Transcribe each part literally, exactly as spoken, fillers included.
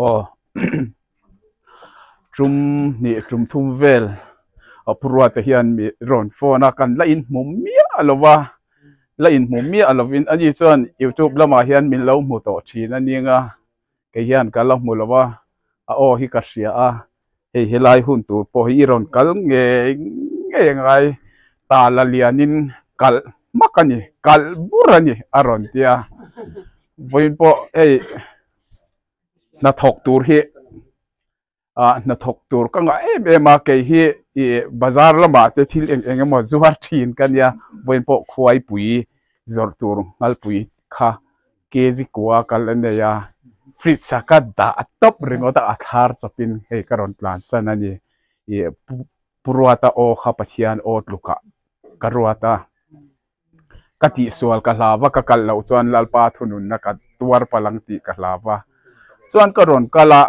o trum ni trum thum vel a purwa te hian mi ron phone kan la in mum mia alowa la in mum mia alovin ani chuan YouTube lama hian min lo mu to thina ninga ke hian ka lo mu lawa a o hi ka ria a hei helai hun tu po hi ron kal nge nge ngai ta la lianin kal makani kal burani aron tia voin po ei na thok tur hi a na thok tur ka nga em em a ke hi i bazar lama te thil eng eng mo zuar thin kan ya voin po khuai pui zor tur ngal pui kha kezi kwa kal ne ya frit saka da top ringota athar chapin hei karon plan sanani i purwata o khapathian o tluka karwata kati sual ka hlawa ka kal lo chuan lalpa thunun na ka tuar palang ti ka hlawa chuan karon kala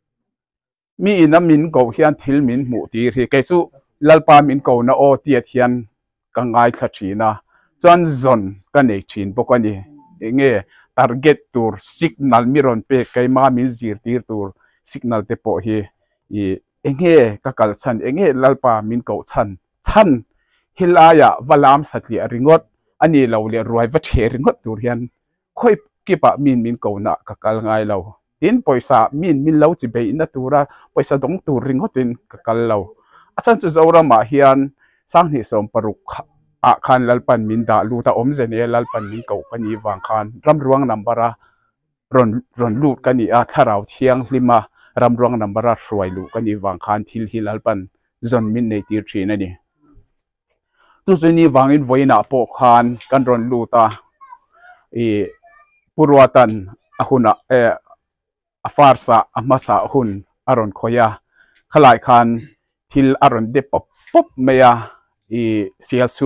mi ina min ko hian thil min mu ti ri ke chu lalpa min ko na o ti hian ka ngai thachina chuan zon ka nei thin bokani enge target tur signal miron pe kaima min zir tir tur signal te po hi i enge ka kal chan enge lalpa min ko chan chan hilaya valam satli ringot ani lo le ruai va the ringot tur hian khoi kipa min min ko na ka kal ngai lo tin poisa min min lo chi be na tura poisa dong tur ringotin ka kal lo achan chu zora ma hian sang ni som paruk a khan lalpan min da lu ta om zene lalpan min ko pani wang khan ram ruang nambara ron ron lut kani a tharau thiang lima ram ruang nambara hruai lu kani wang khan thil hi lalpan zon min nei tir thin ani chu chuni wangin voina po khan kan ron luta e purwatan ahuna e afarsa amasa hun aron khoya khalai khan thil aron de pop pop meya i sialsu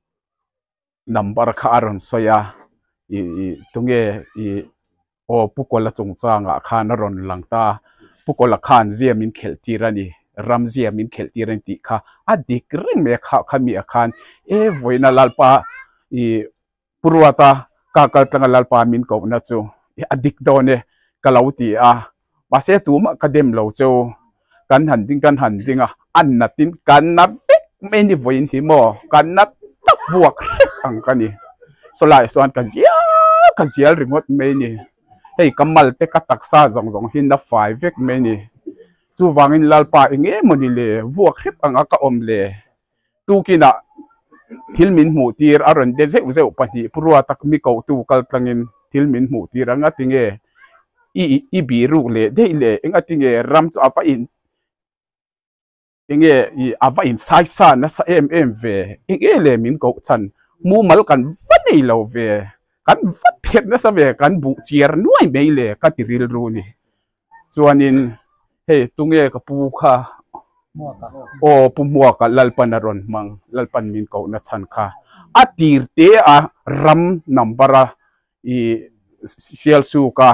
number kha aron soya i tunge i o pukola chungchanga khan aron langta pukola khan zia min kheltirani ramzia min kheltiran ti kha adik ring me kha khami akhan e voina lalpa i purwata ka ka tanga lalpa min ko na chu adik done kalauti a pase tu ma kadem lo chu kan han ding kan han dinga an na tin kan na vek me ni voin hi mo kan na ta vuak ang kani so lai so an ka zia ka zial ringot me ni hei kamal te ka taksa zong zong hin na five vek me ni chu wangin lalpa enge moni le vuak hrip anga ka om le tu kina thil min mu tir aron de zeu zeu pani purwa tak mi ko tu kal tlangin thil min mu tir anga tinge i i bi ru le de le enga tinge ram chu afa in enge i ava in sai sa na sa em em ve enge le min ko chan mu mal kan vanei lo ve kan vat phet na sa ve kan bu chiar nuai me le ka tiril ru ni chuanin hei tunge ka pu kha o pumwa ka lalpan aron mang lalpan min ko na chan kha atir te a ram nambara i sial su ka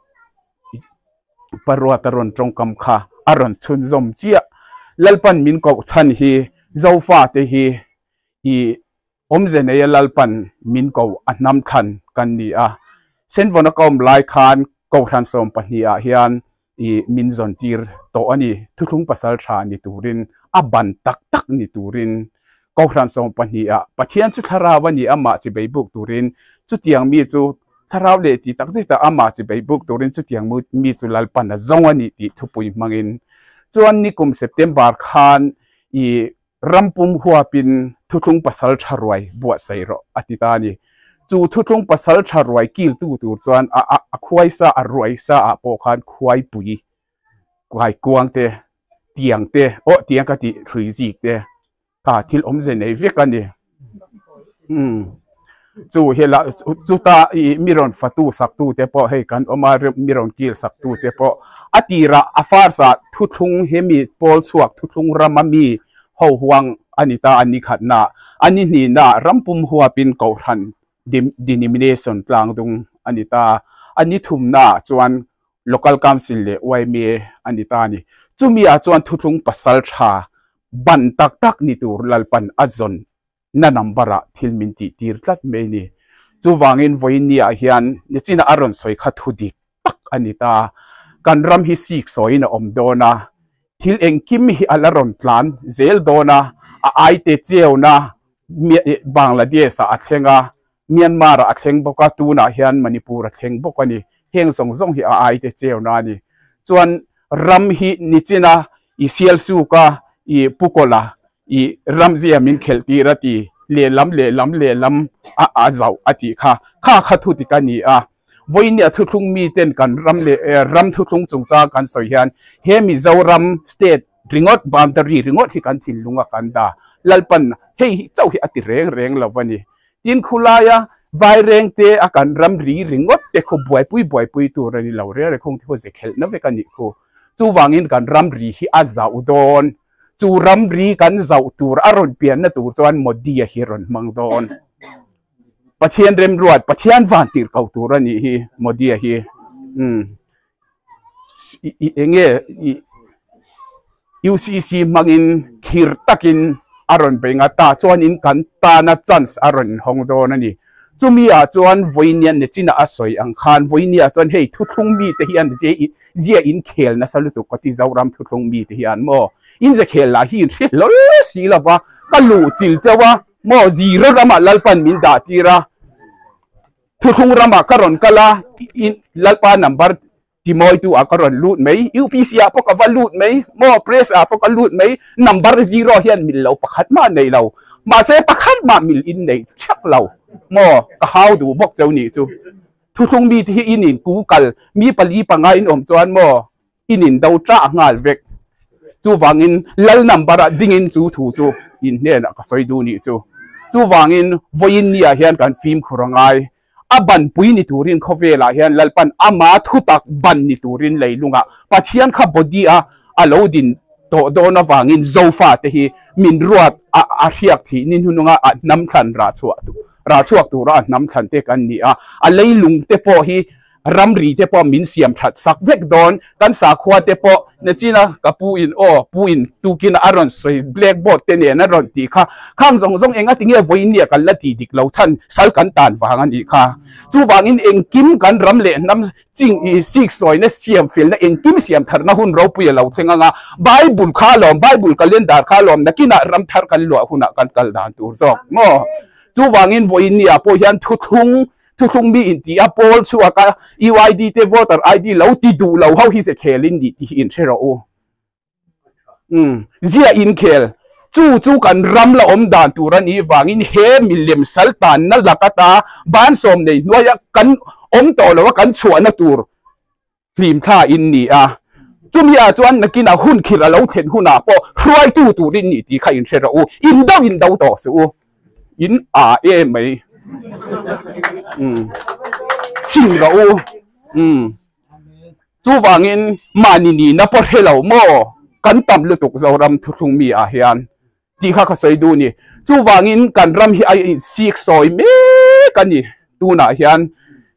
parwa taron trongkam kha aron chun zom chia lalpan min ko chan hi zofa te hi i omzene ya lalpan min ko anam khan kan ni a sen vona kom lai khan ko than som pahni a hian i min zon tir to ani thuthung pasal tha ni turin aban tak tak ni turin ko than som pahni a pathian chu tharawani ama chi beibuk turin chu tiang mi chu tharaw le ti tak jita ama chi beibuk turin chu tiang mu mi chu lalpan na zongani ti thupui mangin chuan ni kum september khan i rampum huapin thuthung pasal tharwai buwa sairo atitani chu thuthung pasal tharwai kil tu tur chuan a a khuai sa a ruai sa a po khan khuai pui kwai kuang te tiang te o tiang ka ti thrui zik te ka thil omze nei vekani hm chu hela chu ta i miron fatu saktu te po hei kan omar miron kil saktu te po atira afarsa thuthung hemi pol chuak thuthung ramami ho huang anita ani khatna ani ni na rampum huapin ko than denomination tlang dung anita ani thumna chuan local council le waimi anita ni chumi a chuan thuthung pasal tha ban tak tak ni tur lalpan azon na nambara thilmin ti tir tlat me ni chu wangin voini a hian ni china aron soi kha thudi tak anita กันรำฮิสิกสอยนะอมโดนะทิลเองกิมฮิอาลารอนพลันเซลโดนะไอเตเจียวนะบังลาเทศอาเทงาเมียนมาอาเทงบกตูนะเฮียนมณิปูร์อาเทงบกนี่เฮงสงสงฮิไอเตเจียวนะนี่จวนรำฮินิจินะอีเซียลสูกาอีปุโกลาอีรำเซียมินเคลตีรตีเลลำเลลำเลลำอาอาเจ้าอติค่ะข้าขัดทุติกันนี่อ่ะวันนี้ทุกทุกมีเต้นกันรำเลรำทุกทุกจงจ้ากันสอยฮันเฮมิเจ้ารำสเตทริงอดบามตรีริงอดที่กันทิลลุงกันดาลัลปันเฮ้ยเจ้าที่อติเร่งเร่งแล้ววันนี้ทินคุลายะไวเร่งเตอาการรำรีริงอดเตขบวยปุยบวยปุยตัวนี้เราเรื่องคงที่เขาจะเขลนั่นเป็นกันนี่คูจูวางินกันรำรีที่อาซาอุดอนจูรำรีกันเจ้าตัวอารมณ์เปลี่ยนนะตัวจวนหมดดีฮิรอนมังดอนปัจเจียนเริ่มรวดปัจเจียนวันตีร์เขาตัวนี้ฮีหมดดีฮีอืมเองเงี้ยยูซีซีมังอินขีร์ตักินอารมณ์เป็นตาจวนอินกันตาหน้าจันส์อารมณ์ฮงดอนนี่จุมีอาจวนวิญญาณเนี่ยจีน่าอาศัยอังคารวิญญาณจวนเฮ้ยทุกทุงมีแต่ยันเจเจอินเคลนะสรุปตัวก็ที่เจ้ารำทุกทุงมีแต่ยันโมอินจะเคลละฮินเชลล์สิละวะก็ลู่จิลเจ้าวะโมจีรรามาลัลปันมินดาตีระทุกทุงรามาการอนกละอินลัลปันนัมบาร์ที่มอยตัวอาการอนลูดไหมยูพีซีอาพวกว่าลูดไหมโมเพรสอาพวกลูดไหมนัมบาร์จีโร่เฮียนมิลเราประคัดมาในเรามาเสประคัดมามิลอินในชักเราโมก็หาวดูบอกเจ้านี่จูทุกทุงมีที่อินินกูกัลมีปลีปังไงอินอมจวนโมอินินดาวจ้างาลเวกจูวางินลัลนัมบาร์ดิ่งินจูถูจูอินเนี่ยนะก็สวยดูนี่จูจูวางินวินเนี่ยเฮียนกันฟิล์มครังไงอาบันปุยนิตูรินเขาเวลาเฮียนลัลปันอามาทุตักบันนิตูรินเลยลุงอ่ะปัจเจียนขับบดีอ่ะอาโลดินโตโดนวางินโซฟาเตฮีมินรวดอาอาเรียกที่นินหุนงอ่ะน้ำทันราชวตุราชวตุระน้ำทันเตกันนี่อ่ะอะไรลุงเตปอฮีรำรีเตปอมินเสียมทัดสักเวกดอนกันสาขวาเตปอเนจีนะกับปูอินโอปูอินตูกินอารอนสวยแบล็กบอร์ดเตเนนอรอนตีค่ะข้างสองสองเองอ่ะทิ้งเอาไว้เนี่ยกันละทีดิกเราท่านสัลกันตานวางันอีค่ะจูวางินเองกิมกันรำเล่น้ำจริงอีสิกสวยเนี่ยเสียมฟิลเนี่ยเองกิมเสียมทัดนะหุ่นเราปุยเราทิ้งอ่ะไบเบิลข้าลอมไบเบิลกันเล่นดาร์ข้าลอมนักกินรำทัดกันหลวหุ่นกันกันดานตัวซอกโม่จูวางินไว้เนี่ยพอยันทุกทุงทุกทุงมีอินที่อัปโอลชัวร์กันอีวายดีเทวอเตอร์ไอดีเราติดูเราเขาฮิสเคลินดีที่อินเชโรโออืมเจียอินเคลจู่จู่กันรำละอมดานตัวนี้วางินเฮมิลเลมสัลตันนั่นลักตาบ้านสมในนัวยกันอมโตแล้วว่ากันชวนนัตัวพิมพ์ท่าอินนี่อ่ะจุมีอาจวนนักกินอาหุ่นคิดเราเห็นหุ่นอ่ะพอรวยตู้ตัวนี้นี่ที่ใครอินเชโรโออินดาวอินดาวต่อสู้อินอาเอไหมอืมจริงเราอืมจูวางินมานีนีนับพอเฮเราโมกันต่ำลุตุกเรารำทุกทุงมีอาเฮียนที่ข้าเขาใส่ดูนี่จูวางินกันรำฮีไอซีกซอยเมกันนี่ดูน่าเฮียน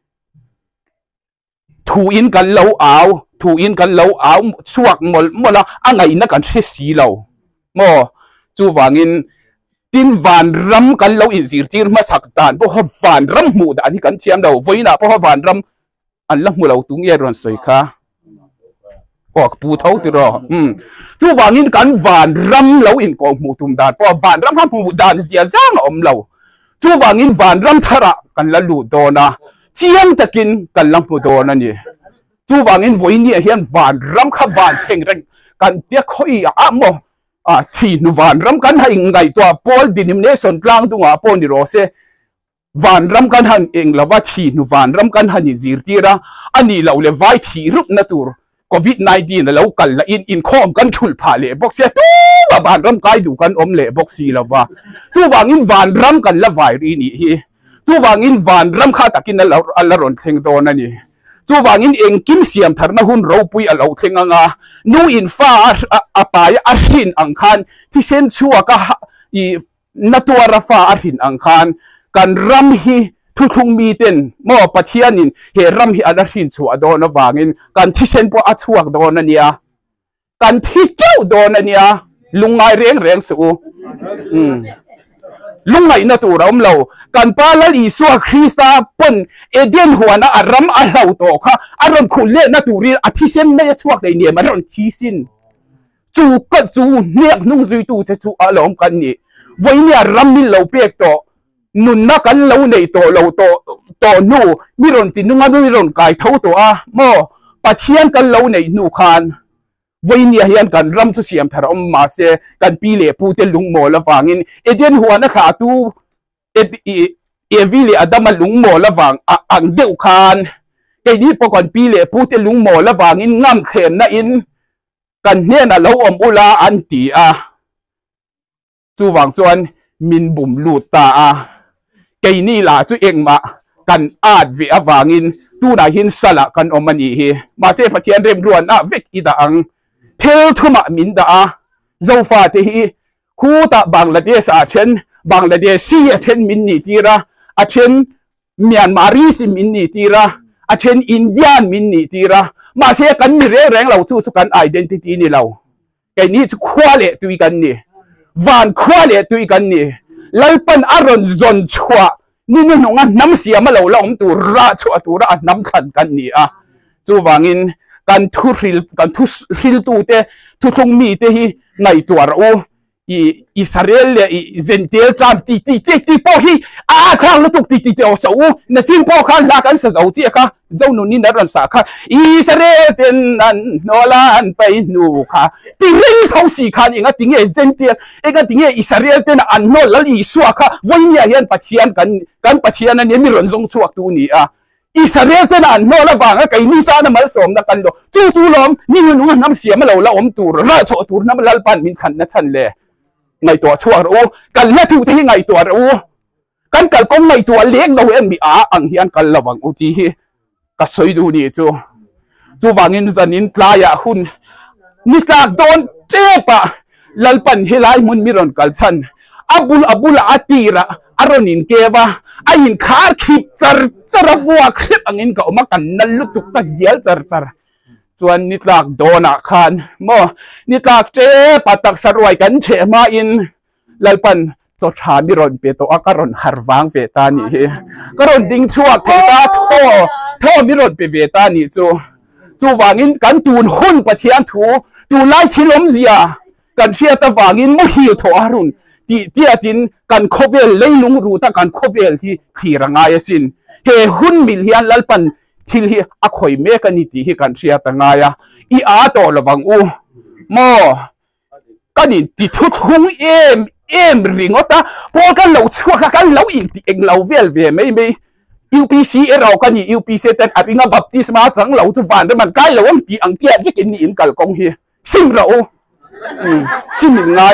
ถูอินกันเราเอาถูอินกันเราเอาสวกหมดหมดละอันไหนนักกันเสียสีเราโมจูวางินดินวันรำกันเราอินสิร์ตีมาสักตานเพราะว่าวันรำหมู่ด่านที่กันเชียมเราไว้นะเพราะว่าวันรำอันละหมู่เราตุ้งเยรอนสวยค่ะออกปูเท่าที่รออืมจูวางินกันวันรำเราอินกองหมู่ตุ้มด่านเพราะวันรำห้ามหมู่ด่านเสียจ้างอมเราจูวางินวันรำทาระกันละลูโดนะเชียงตะกินกันละหมู่โดนั่นนี่จูวางินไว้เนี่ยเฮียนวันรำข้าวันเพ่งเร่งกันเตี้ยค่อยอ่ะโมอ่าที่นุวันรำกันให้ไงตัวพอลดินิมเนสันกลางตัวพอนิโรเซวันรำกันหันเองแล้วว่าที่นุวันรำกันหันยินจีร์ตีระอันนี้เราเลยไว้ที่รุกนัตัวโควิดสิบเก้าแล้วกันละอินอินคอมกันชุลพาเล่บอกเสียตัววันรำกันดูกันอมเล่บอกสีแล้วว่าตัววางินวันรำกันละไวรีนี่ฮีตัววางินวันรำข้าตะกินแล้วอัลลอฮ์รอนเทงโดนั่นนี่จูวางินเองกิมเสียมทาร์นะหุ่นเราปุยเราเทงงานูอินฟ้าอาปายอารินอังคารที่เส้นชัวก็อีนัตัวราฟ้าอารินอังคารกันรำฮีทุกทุงมีเต็นมอปัจเจียนินเฮรำฮีอารินชัวโดนวางินกันที่เส้นปออัชวกโดนเนี่ยกันที่เจ้าโดนเนี่ยลุงไงเรียงเรียงสูอืม lung ngai na tu ram lo kan pa la Isua Krista pon eden huana aram a hlau to kha aron khule na tu ri athisen na chuak dei ne maron thisin chu ka chu nek nung zui tu che chu alom kan ni voi ni ram min lo pek to nun na kan lo nei to lo to to nu mi ron tin nu nga mi ron kai thau to a mo pathian kan lo nei nu khan voi ni hian kan ram chu siam thar om ma se kan pi le pu te lung mo la wangin eden huana kha tu e e vi le adama lung mo la wang ang deu khan ke ni po kan pi le pu te lung mo la wangin ngam khem na in kan hne na lo om ula an ti a chu wang chuan min bum lut ta a ke ni la chu eng ma kan at vi awangin tu na hin sala kan omani hi ma se pathian rem ruan a vek ida ang thel thuma min da a zofa te hi khu ta Bangladesh a chen Bangladesh si a chen min ni tira a chen Myanmar si min ni tira a chen Indian min ni tira ma se kan ni re reng lo chu chu kan identity ni lo ke ni chu khwale tui kan ni van khwale tui kan ni lalpan aron zon chwa ni ni nonga nam sia ma lo la om tu ra chwa tu ra nam khan kan ni a chu wangin kan thu ril kan thu ril tu te thu thung mi te hi ngai tuar o i Israel le i zentel tram ti ti ti ti po hi a khang lu tuk ti ti te o so na chin po khan la kan sa zo chi kha zo nu ni na ran sa kha Israel ten nan no lan pai nu kha ti ring thau si khan inga tinge zentel ega tinge Israel ten an no lal i suwa kha voi nya hian pathian kan kan pathian an mi ron zong chuak tu ni a Israel ten an no la wanga kai ni ta na mal som na kan do chu chu lom ni nu nam sia ma lo la om tur ra cho tur na lal pan min khan na chan le ngày tuổi chuột ô cần hết thứ thế ngày tuổi ô cần cần công ngày tuổi liếng đâu em bị á ăn hiền cần là bằng ô chi cả soi đủ đi chú chú vàng in dân in playa hun nít lạc đón chết à lal pan helai mun miron kalchan abul abul atira aron in keva ayin khar khip char char vua khip angin ka oma kan nal lutuk ta zial char char chuan nit lak dona khan mo nit lak che patak sarwai kan che ma in lalpan cho tha mi ron pe to akaron harwang ve ta ni he karon ding chuak thei ta tho tho mi ron pe ve ta ni chu chu wangin kan tun hun pathian thu tu lai thilom zia kan sia ta wangin mo hi tho arun ti ti atin kan khovel leilung ru ta kan khovel hi khiranga yasin he hun mil hian lalpan thil hi a khoi me kan ni ti hi kan sia ta nga ya i a to lawang u mo kan in ti thu thung em em ringota po kan lo chua kan lo in ti eng lo vel ve mai mai u pê xê e ro kan ni u pê xê ten aringa baptisma chang lo tu van de man kai lo am ti ang tia vek in ni in kal kong hi sim ro sim in ngai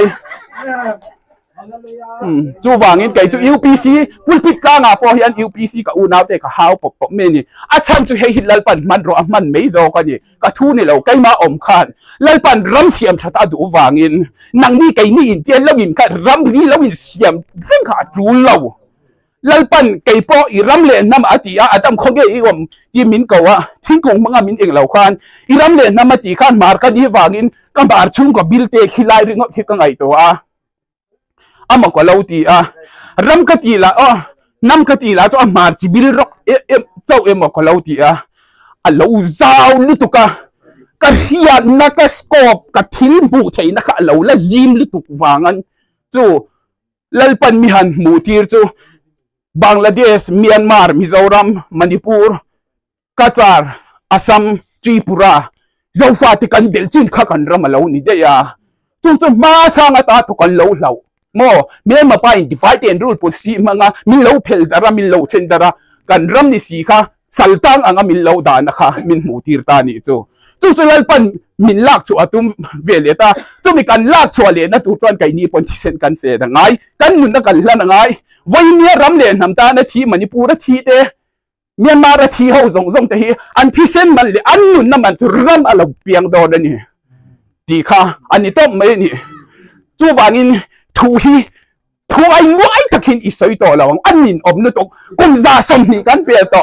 chú vàng in cái chú u pê xê pulpit ka nga po hian u pê xê ka unaw te ka haw pop pop me ni a cham chu hei hilal pan man ro man mei zo ka ni ka thu ni lo kai ma om khan lal pan ram siam thata du vàng in nang ni kai ni in tian lo in ka ram ni lo in siam reng kha chu lo lal pan kai po i ram le nam ati a adam khoge i om ti min ko wa thing kong manga min eng lo khan i ram le nam ati khan mar ka ni vàng in ka bar chung ko bil te khilai ring ki ka ngai to a ama ko lauti a ram ka ti la o nam ka ti la cho amar chi bil rok e e chau em ko lauti a a lo zau lutuka ka hian na ka scope ka thil bu thei na ka lo la zim lutuk wangan chu lalpan mi han mu tir chu Bangladesh Myanmar Mizoram Manipur Kachar Assam Tripura zofa ti kan del chin kha kan ram lo ni de ya chu chu ma sang ata to kan lo lau mo me ma pa in divide and rule policy manga min lo phel dara min lo chen dara kan ram ni si kha saltang anga min lo da na kha min mu tir ta ni chu chu chu lal pan min lak chu atum vele ta chu mi kan lak chu le na tu chuan kai ni pon thi sen kan se da ngai kan nun na kan la na ngai voi ni ram le nam ta na thi Manipur thi te Myanmar thi ho zong zong te hi an thi sen man le an nun na man chu ram alo piang do da ni ti kha ani to mai ni chu wangin thu hi thu ai ngoi takin isoi to lawang anin om nu tok kum za som ni kan pe to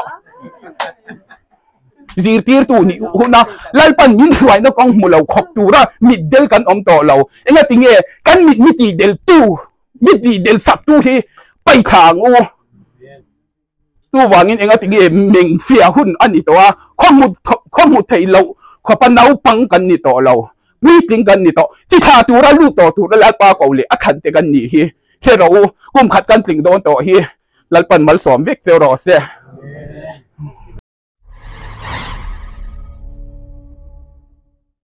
zir tir tu ni huna lalpan min hruai no kong mulo khop tu ra mid del kan om to lo enga tinge kan mit mi ti del tu มิดดีเดลสับตู้ที่ไปทางอูตู้วางินเองก็ติเกเมงเฟียหุ่นอันนี้ตัวข้อมูลข้อมูลไทยเราขอปนเอาปังกันนี่ตัวเราวิ่งกันนี่ตัวที่ท่าตัวเราลู่ตัวตัวแล้วปาเกาเลยอัขันเตกันนี่เฮเฮเรากุมขัดกันติงโดนตัวเฮแล้วปันมาสอมเวกเจอรอเสีย